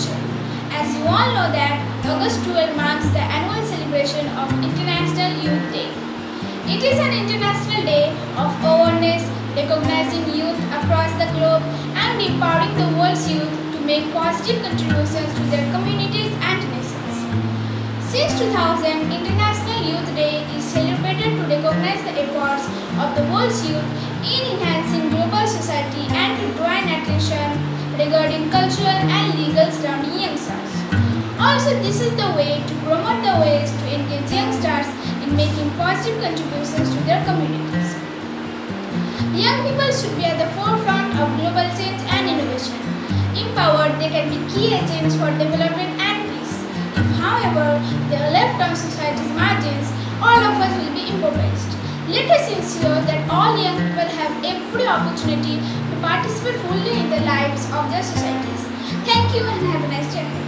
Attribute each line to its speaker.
Speaker 1: future. As you all know that August 12 marks the annual celebration of International Youth Day. It is an international day of awareness, recognizing youth across the globe and empowering the world's youth to make positive contributions to their communities and nations. Since 2000, International Youth Day is celebrated to recognize the efforts of the world's youth in enhancing global society and to draw an attention regarding cultural and legal surrounding youngsters. Also, this is the way to promote the ways to engage youngsters in making positive contributions to their communities. Young people should be at the forefront of global change and innovation. Empowered, they can be key agents for development and peace. If, however, they are left on society's margins, all of us will be impoverished. Let us ensure that all young people have every opportunity to participate fully in the lives of their societies. Thank you and have a nice day.